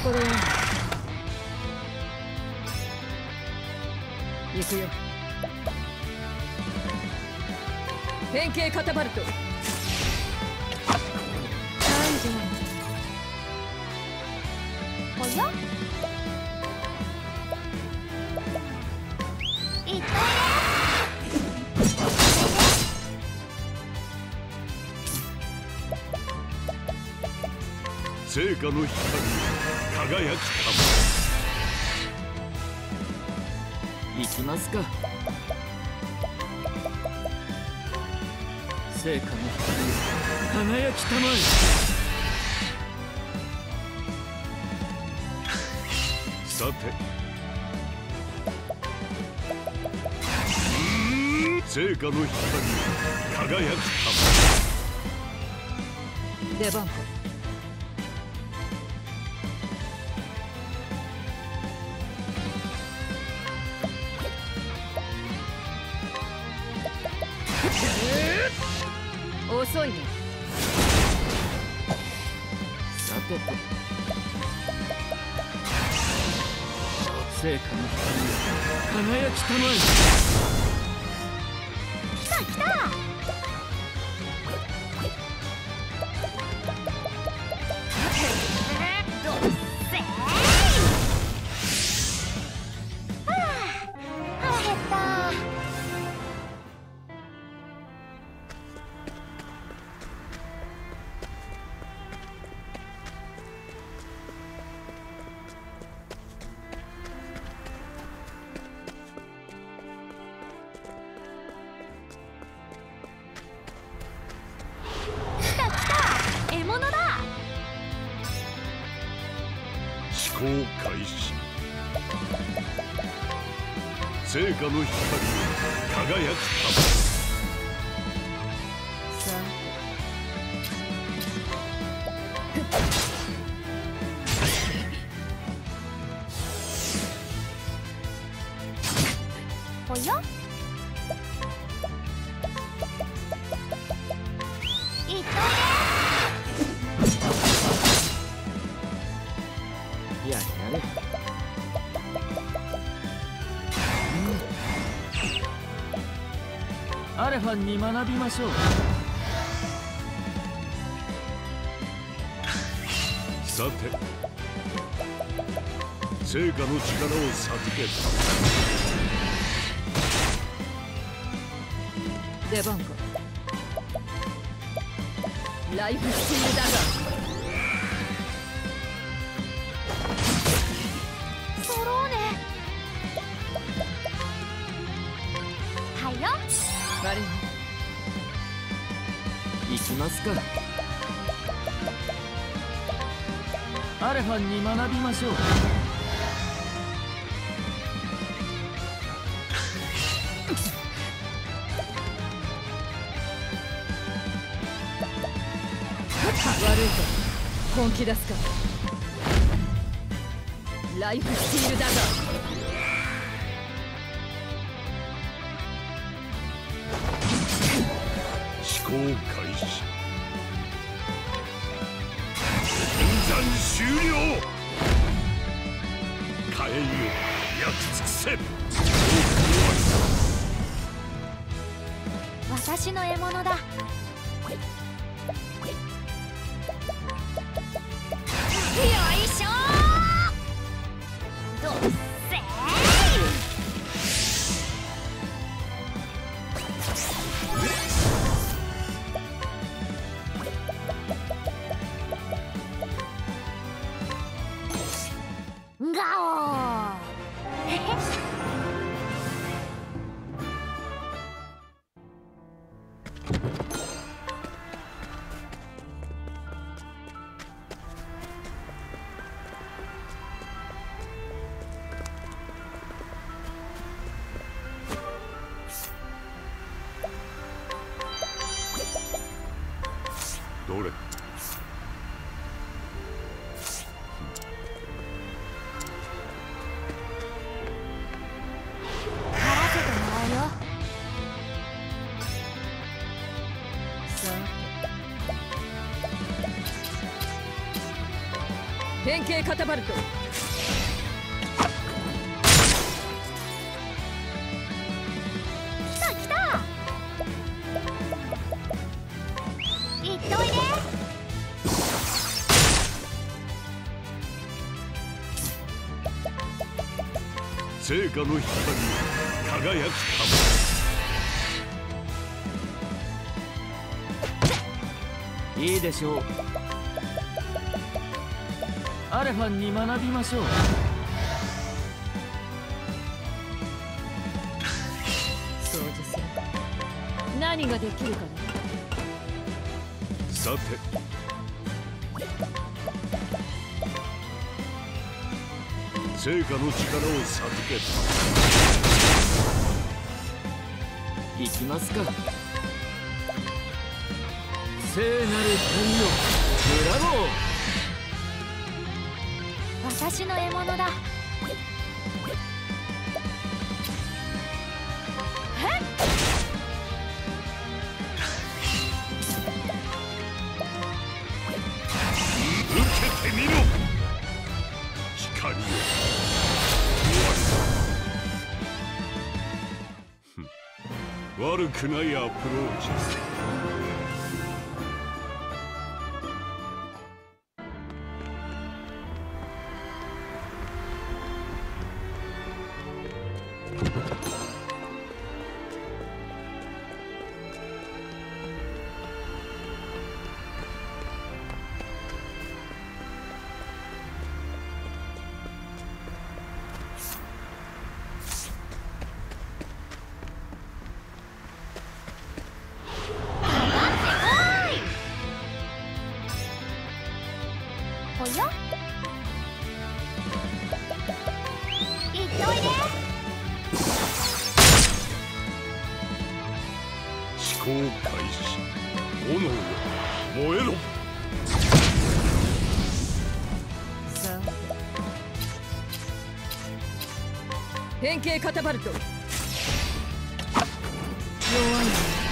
心得ない。行くよ。変形カタパルト。 おや、いっ聖火の光輝きたま。 行きますか。聖火の光輝きたまえ。 さて、聖火の光輝きたま。 出番か。遅いね。 さてと、聖火の光輝きたまえ。 来た来た。どっせーい。腹減った。獲物だ。 飛行開始。聖火の光輝きたま。 さおや、いっといで。 やれやれ。アレファンに学びましょう。 さて、聖火の力を授けた。 出番か。ライフスチールだが。 揃うね。はいよ。 悪いね。 行きますか。アレファンに学びましょう。 悪いぞ。本気出すか。ライフスチールだが。 飛行開始。演算終了。火炎よ、焼き尽くせ。 私の獲物だ。よいしょー。どっせーい。ガオー。へへ。 どれ。 変形カタパルト。 来た来た。行っておいで。 聖火の光輝くいいでしょう。アレファンに学びましょう。 掃除する。何ができるかね。 さて、聖火の力を授けた。 行きますか。聖なる神よ、ブラボー。 私の獲物だ。 受けてみろ。光よ、悪くないアプローチ。 おや？行っておいで。 思考開始。炎よ、燃えろ。 さあ、変形カタパルト。弱いね。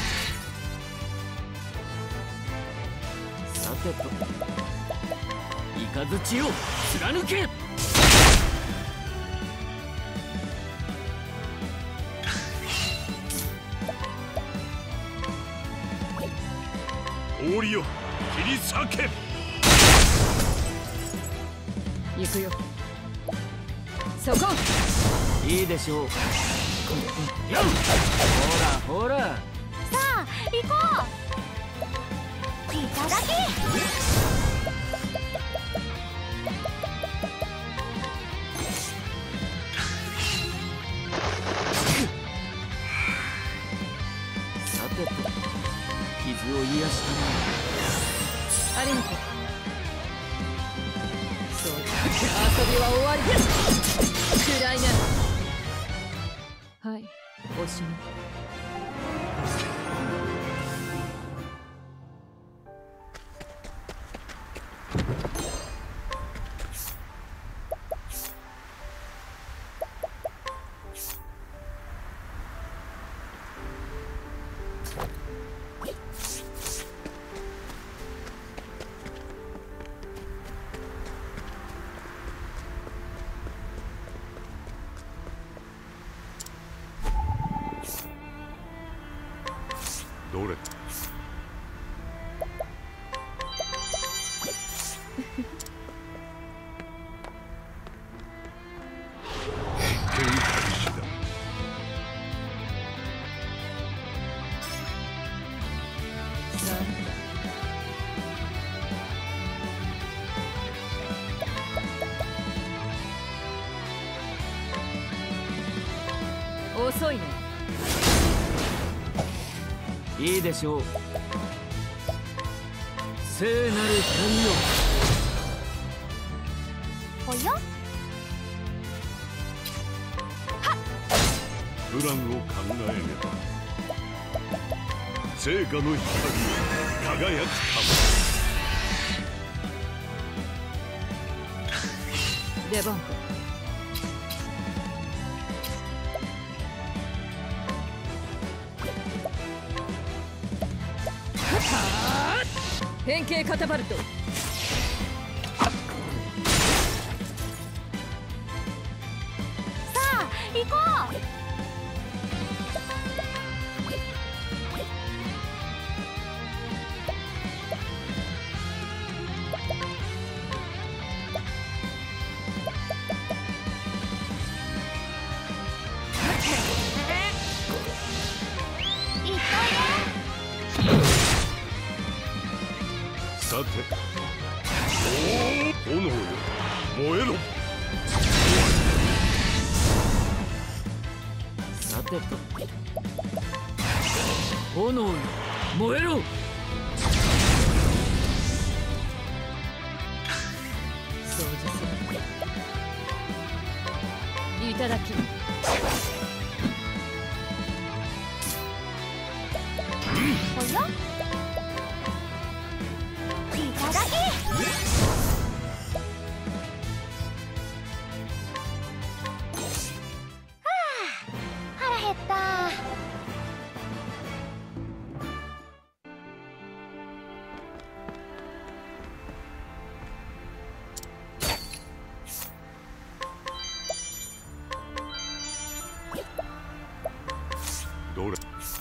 さてと、雷を貫け。 氷よ、切り裂け。 行くよ。そこ。 いいでしょう。よっ、ほらほら。 さあ行こう。いただき。 さてと、傷を癒やしたありがとう。そうだ。遊びは終わりです。暗いな。はい、おしまい。 どれ？実験開始だ。 さあ、遅いね。 いいでしょう。聖なる神よ。 おや？ プランを考えれば、聖火の光を輝く出番か。変形カタパルト。 さて、おお、炎よ燃えろ。 さてと、炎よ燃えろ。 掃除する。いただき。 おや、いただき。腹減った。 どれ。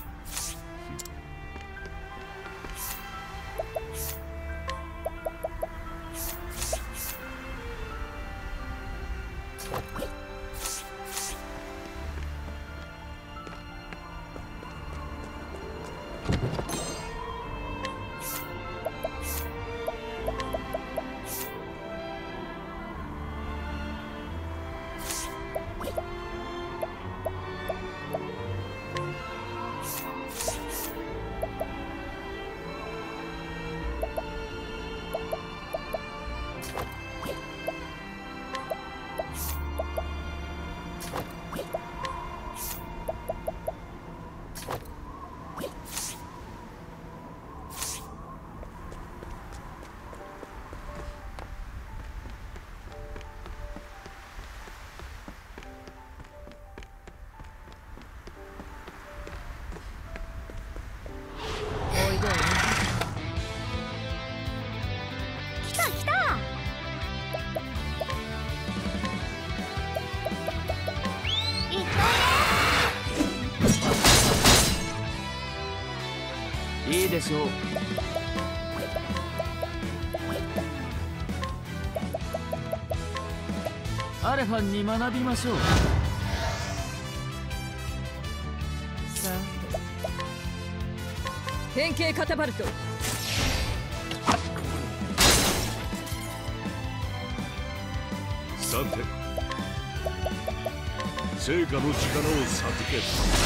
いいでしょう。アレファンに学びましょう。 さあ、変形カタパルト。 さて、聖火の力を授ける。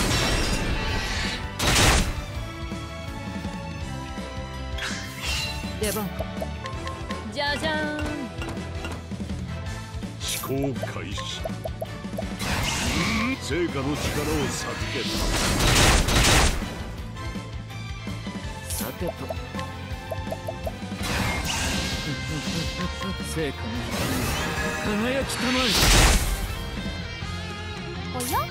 出番。じゃじゃーん。 思考開始。聖火の力を授ける。 さてと、聖火の光に輝きたまえ。 おや、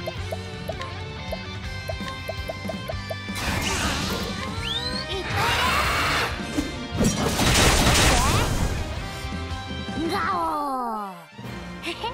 ガオー。へへ。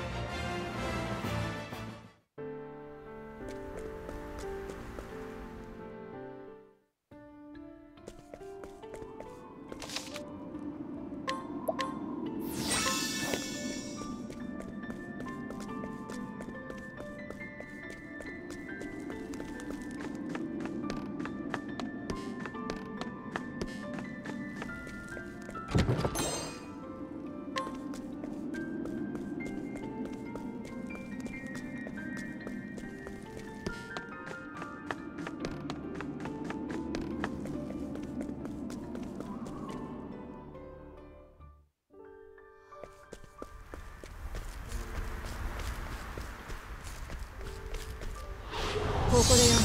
ここで読む。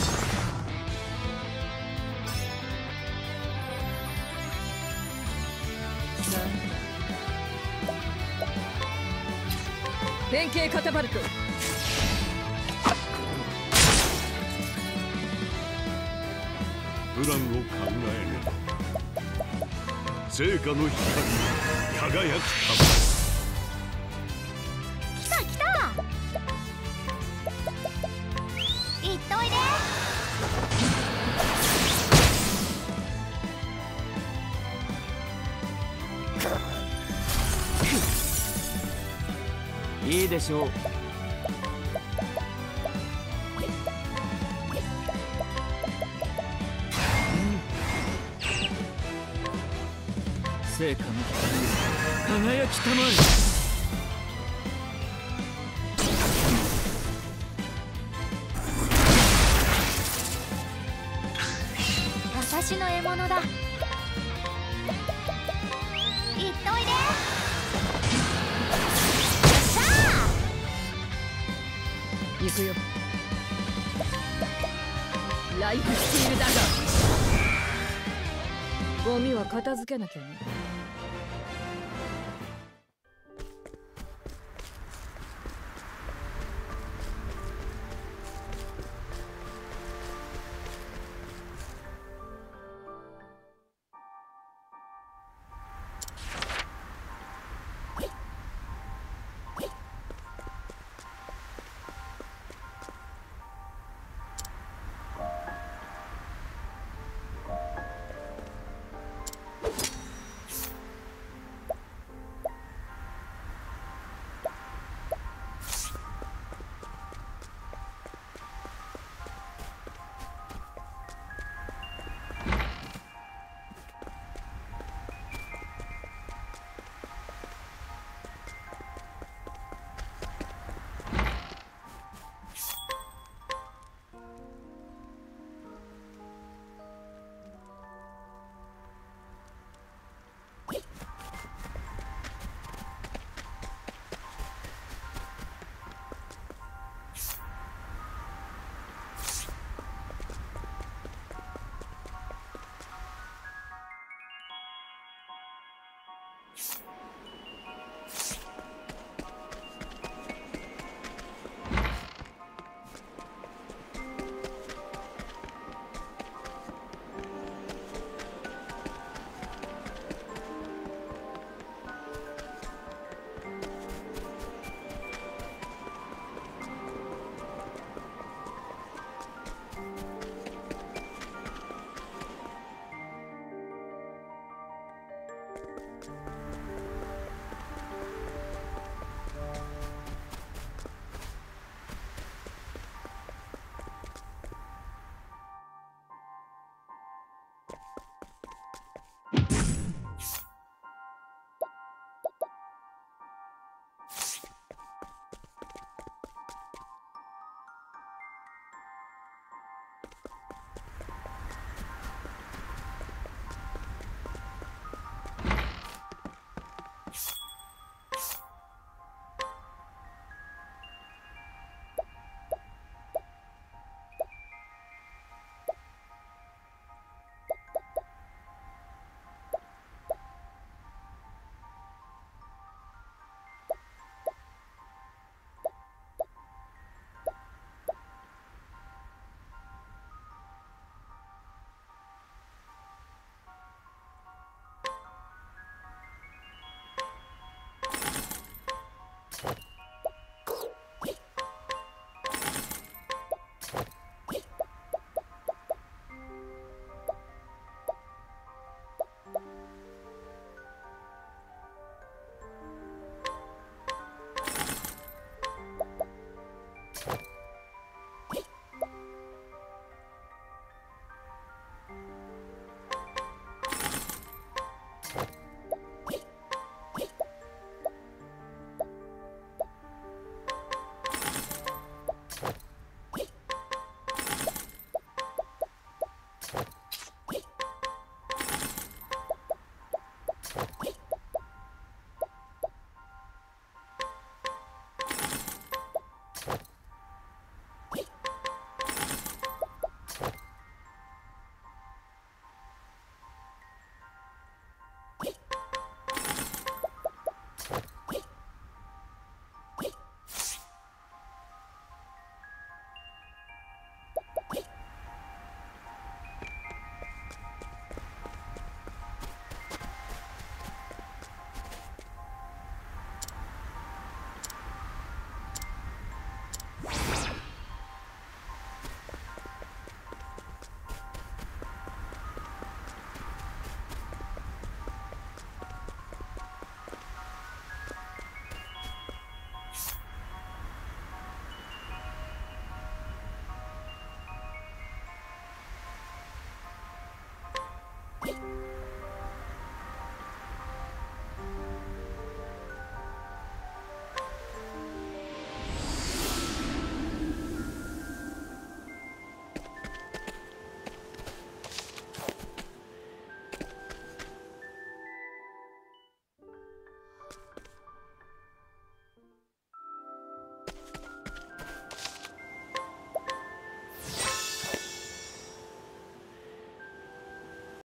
さあ、変形カタパルト。 プランを考えねば。聖火の光に輝きたまえ。 来た来た。行っといで。 いいでしょう。 成果の光輝きたまえ。 私の獲物だ。行っておいで。さあ行くよ。ライフスティールだがゴミは片付けなきゃね。